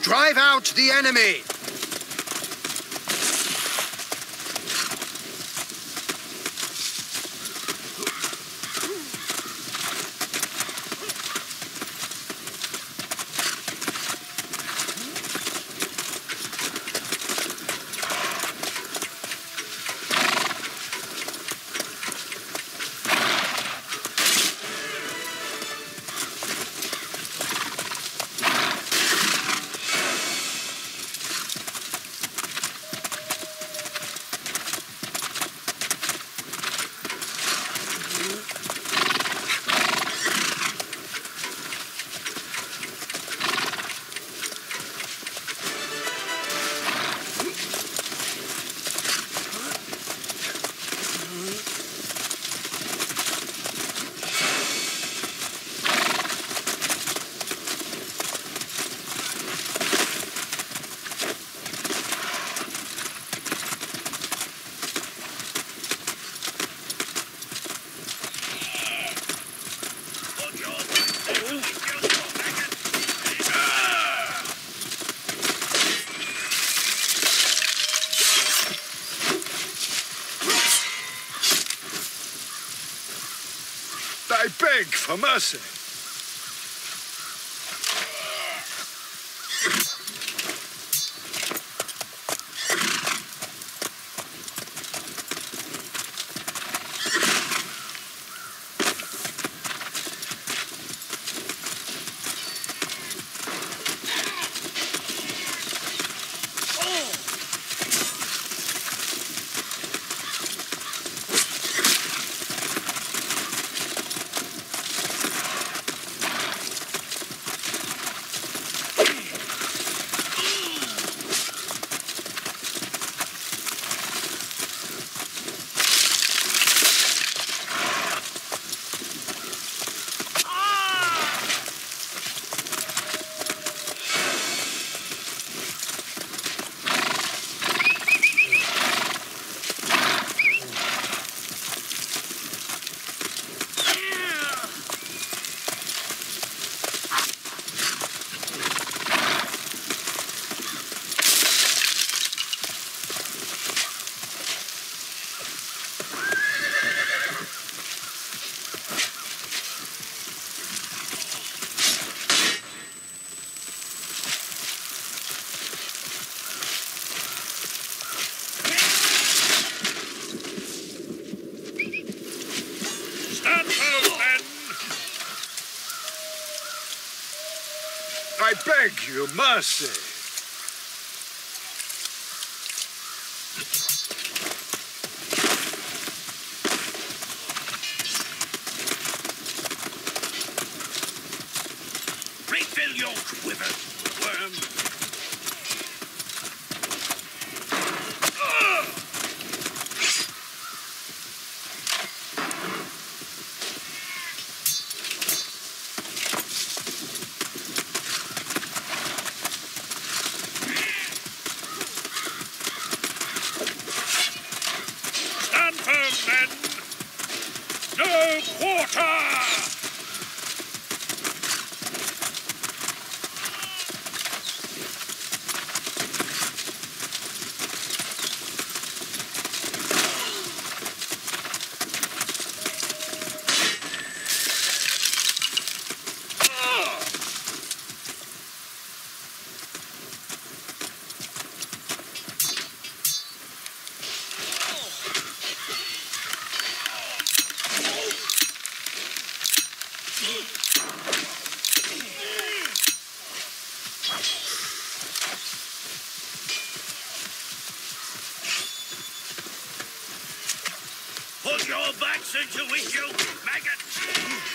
Drive out the enemy! I beg for mercy. I beg you, mercy. Refill your quiver, worm. Men, no quarter! Put your backs into it, you maggots!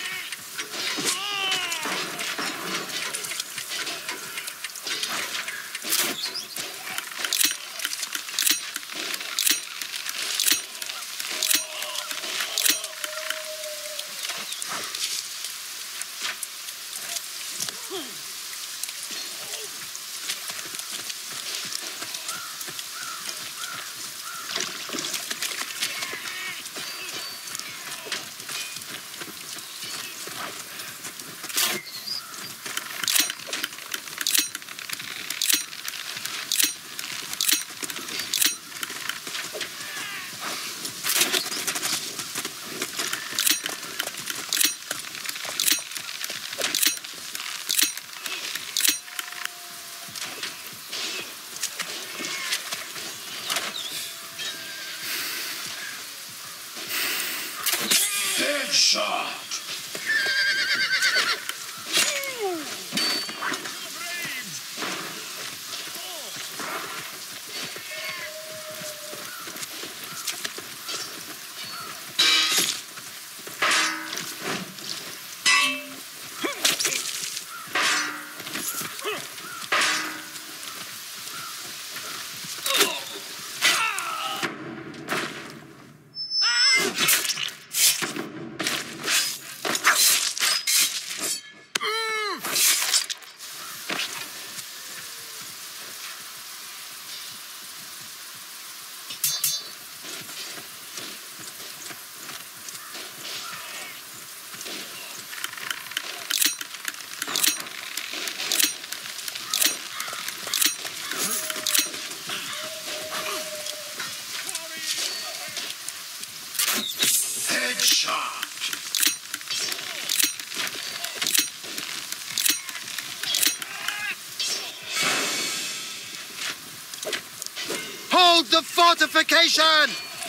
Hold the fortification!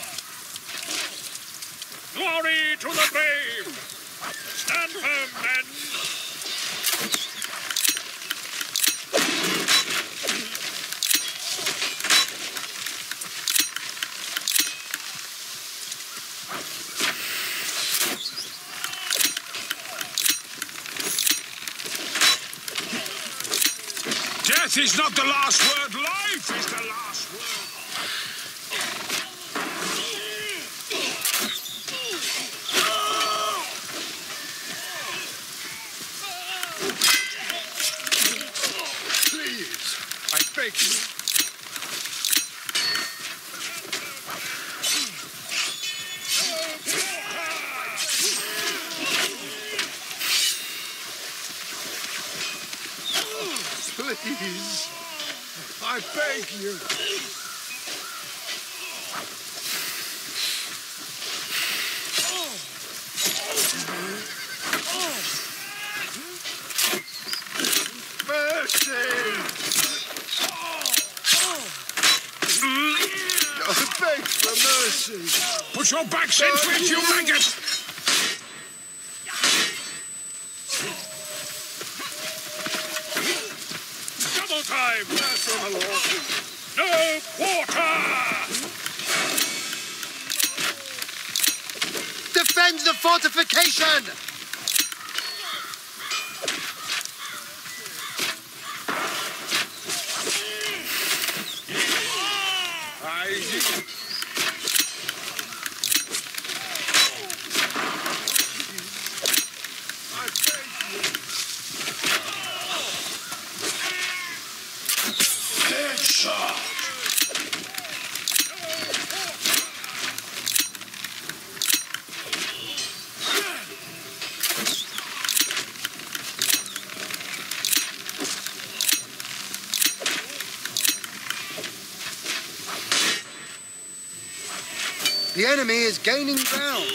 Glory to the brave! Stand firm, men! Death is not the last word. Life is the last word. Please, I beg you. Please, I beg you. Mercy! I beg for mercy. Put your backs into it, you maggot! Double time! Mercy, my lord. No quarter! Defend the fortification! The enemy is gaining ground.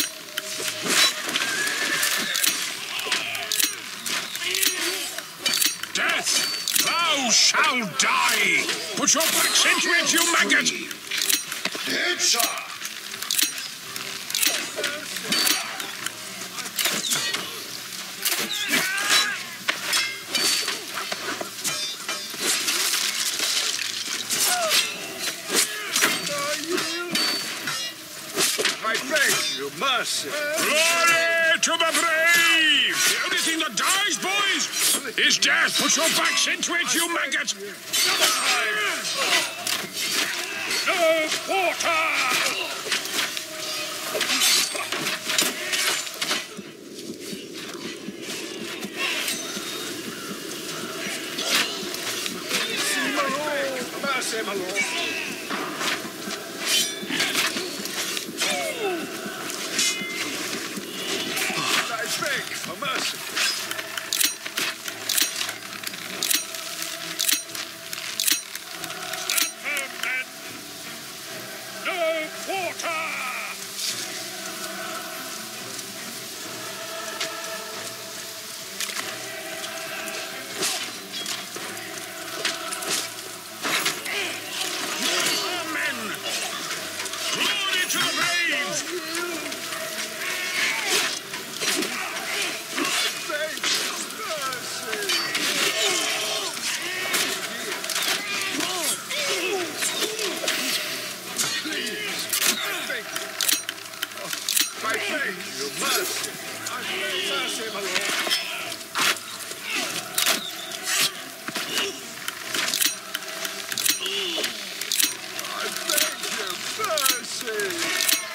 Death, thou shalt die! Put your backs into it, you maggot! Headshot! I beg you, mercy. Glory to the brave! The only thing that dies, boys, is death. Put your backs into it, you maggot! Double time! No quarter! Mercy, my lord. I beg for mercy. Stand firm, men! No quarter! Amen! Glory to the brave! Beg mercy. I beg you, mercy. I beg mercy, my lord. I beg you, mercy.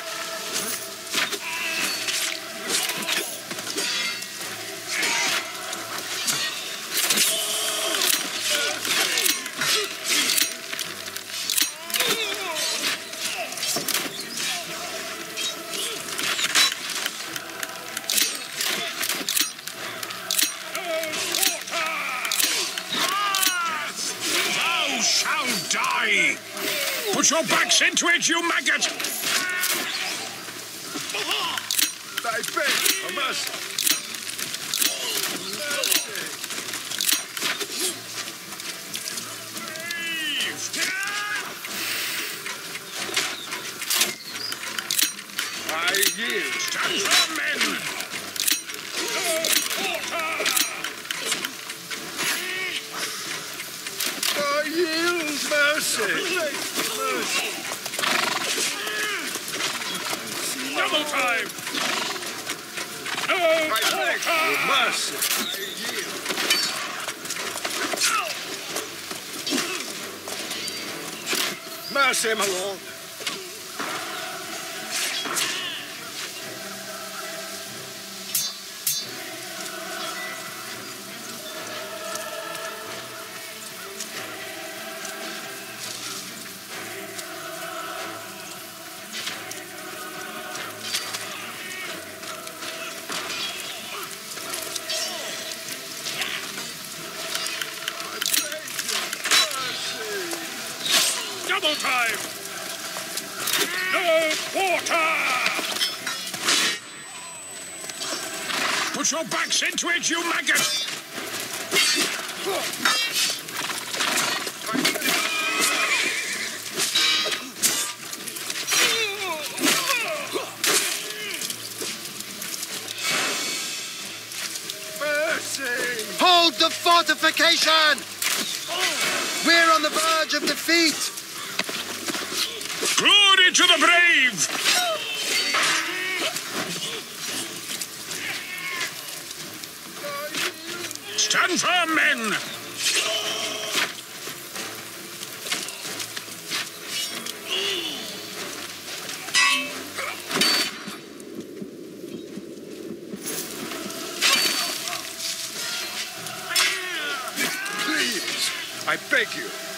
Thou shalt die! Put your backs into it, you maggot! I beg for mercy. yield mercy. Mercy. Double time! No I beg quarter! you, mercy. I yield. Mercy, my lord. Double time! No quarter! Put your backs into it, you maggot! Mercy. Hold the fortification! We're on the verge of defeat! Glory to the brave! Stand firm, men! Please, I beg you.